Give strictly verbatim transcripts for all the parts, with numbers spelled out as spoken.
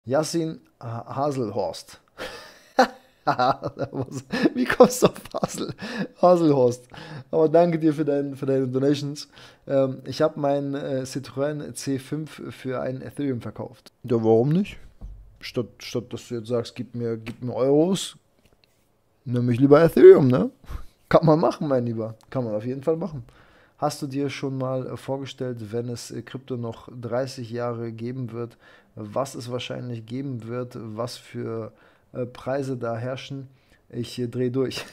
Yassin Ha- Haselhorst. Wie kommst du auf Hasel, Haselhorst? Aber danke dir für, dein, für deine Donations. Ähm, ich habe meinen äh, Citroën C fünf für ein Ethereum verkauft. Ja, warum nicht? Statt, statt dass du jetzt sagst, gib mir, gib mir Euros, nimm mich lieber Ethereum, ne? Kann man machen, mein Lieber. Kann man auf jeden Fall machen. Hast du dir schon mal äh, vorgestellt, wenn es äh, Krypto noch dreißig Jahre geben wird, was es wahrscheinlich geben wird, was für äh, Preise da herrschen? Ich äh, drehe durch.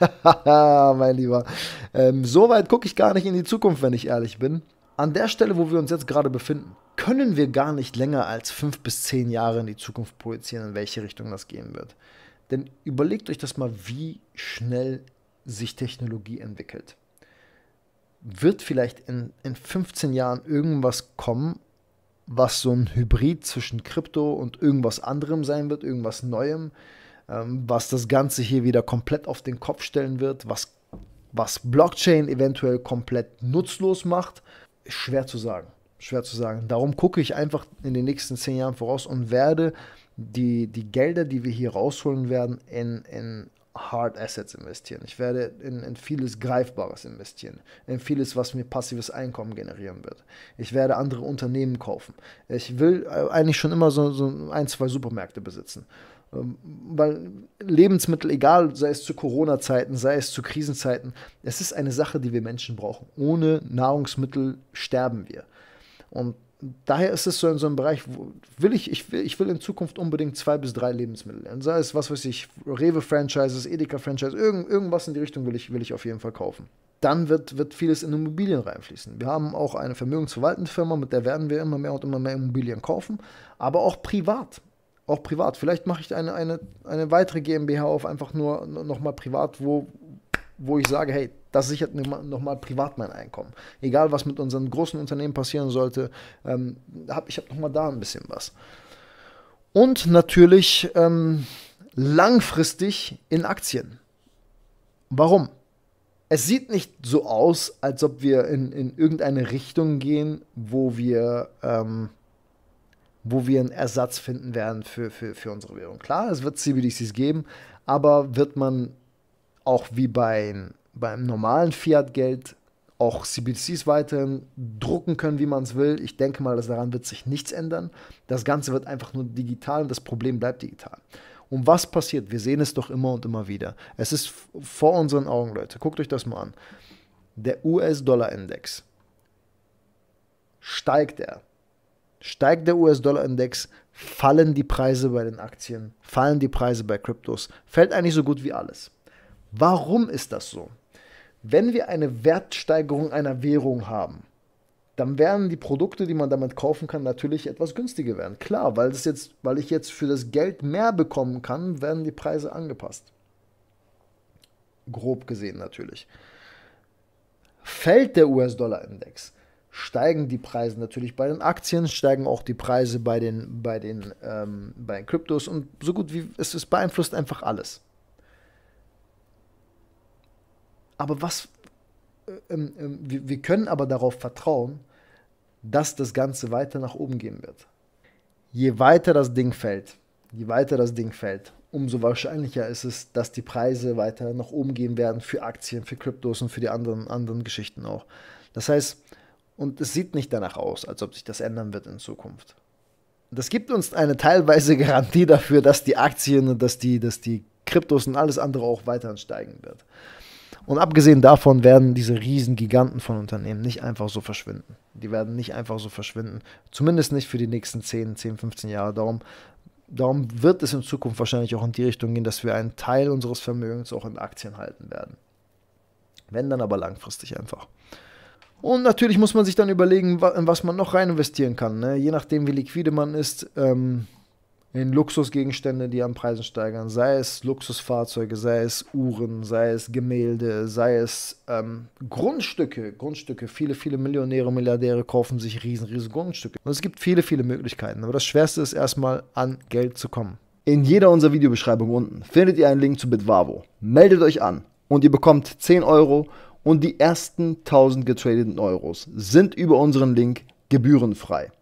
Mein Lieber. Ähm, so weit gucke ich gar nicht in die Zukunft, wenn ich ehrlich bin. An der Stelle, wo wir uns jetzt gerade befinden, können wir gar nicht länger als fünf bis zehn Jahre in die Zukunft projizieren, in welche Richtung das gehen wird. Denn überlegt euch das mal, wie schnell sich Technologie entwickelt. Wird vielleicht in, in fünfzehn Jahren irgendwas kommen, was so ein Hybrid zwischen Krypto und irgendwas anderem sein wird, irgendwas Neuem, ähm, was das Ganze hier wieder komplett auf den Kopf stellen wird, was, was Blockchain eventuell komplett nutzlos macht? Schwer zu sagen. Schwer zu sagen. Darum gucke ich einfach in den nächsten zehn Jahren voraus und werde die, die Gelder, die wir hier rausholen werden, in, in Hard Assets investieren. Ich werde in, in vieles Greifbares investieren. In vieles, was mir passives Einkommen generieren wird. Ich werde andere Unternehmen kaufen. Ich will eigentlich schon immer so, so ein, zwei Supermärkte besitzen. Weil Lebensmittel, egal, sei es zu Corona-Zeiten, sei es zu Krisenzeiten, es ist eine Sache, die wir Menschen brauchen. Ohne Nahrungsmittel sterben wir. Und daher ist es so in so einem Bereich, wo will ich, ich will, ich will in Zukunft unbedingt zwei bis drei Lebensmittel lernen. Sei es, was weiß ich, Rewe-Franchises, Edeka-Franchises, irgend, irgendwas in die Richtung will ich, will ich auf jeden Fall kaufen. Dann wird, wird vieles in Immobilien reinfließen. Wir haben auch eine vermögensverwaltende Firma, mit der werden wir immer mehr und immer mehr Immobilien kaufen, aber auch privat. Auch privat. Vielleicht mache ich eine, eine, eine weitere GmbH auf, einfach nur nochmal privat, wo, wo ich sage, hey, das sichert mir nochmal privat mein Einkommen. Egal, was mit unseren großen Unternehmen passieren sollte, ähm, hab, ich habe nochmal da ein bisschen was. Und natürlich ähm, langfristig in Aktien. Warum? Es sieht nicht so aus, als ob wir in, in irgendeine Richtung gehen, wo wir, ähm, wo wir einen Ersatz finden werden für, für, für unsere Währung. Klar, es wird C B D Cs geben, aber wird man auch wie bei, beim normalen Fiat-Geld auch C B D Cs weiterhin drucken können, wie man es will? Ich denke mal, dass daran wird sich nichts ändern. Das Ganze wird einfach nur digital und das Problem bleibt digital. Und was passiert? Wir sehen es doch immer und immer wieder. Es ist vor unseren Augen, Leute. Guckt euch das mal an. Der U S-Dollar-Index. Steigt er? Steigt der U S-Dollar-Index, fallen die Preise bei den Aktien, fallen die Preise bei Kryptos, fällt eigentlich so gut wie alles. Warum ist das so? Wenn wir eine Wertsteigerung einer Währung haben, dann werden die Produkte, die man damit kaufen kann, natürlich etwas günstiger werden. Klar, weil, das jetzt, weil ich jetzt für das Geld mehr bekommen kann, werden die Preise angepasst. Grob gesehen natürlich. Fällt der U S-Dollar-Index, steigen die Preise natürlich bei den Aktien, steigen auch die Preise bei den, bei den, ähm, bei den Kryptos und so gut wie es, es beeinflusst einfach alles. Aber was, ähm, ähm, wir, wir können aber darauf vertrauen, dass das Ganze weiter nach oben gehen wird. Je weiter das Ding fällt, je weiter das Ding fällt, umso wahrscheinlicher ist es, dass die Preise weiter nach oben gehen werden für Aktien, für Kryptos und für die anderen, anderen Geschichten auch. Das heißt, und es sieht nicht danach aus, als ob sich das ändern wird in Zukunft. Das gibt uns eine teilweise Garantie dafür, dass die Aktien und dass die, dass die Kryptos und alles andere auch weiter steigen wird. Und abgesehen davon werden diese riesen Giganten von Unternehmen nicht einfach so verschwinden. Die werden nicht einfach so verschwinden. Zumindest nicht für die nächsten zehn, zehn, fünfzehn Jahre. Darum, darum wird es in Zukunft wahrscheinlich auch in die Richtung gehen, dass wir einen Teil unseres Vermögens auch in Aktien halten werden. Wenn dann aber langfristig einfach. Und natürlich muss man sich dann überlegen, in was man noch rein investieren kann. Ne? Je nachdem, wie liquide man ist, ähm, in Luxusgegenstände, die an Preisen steigern. Sei es Luxusfahrzeuge, sei es Uhren, sei es Gemälde, sei es ähm, Grundstücke. Grundstücke. Viele, viele Millionäre, Milliardäre kaufen sich riesen, riesen Grundstücke. Und es gibt viele, viele Möglichkeiten. Aber das Schwerste ist erstmal, an Geld zu kommen. In jeder unserer Videobeschreibungen unten findet ihr einen Link zu Bitwavo. Meldet euch an und ihr bekommt zehn Euro und die ersten tausend getradeten Euros sind über unseren Link gebührenfrei.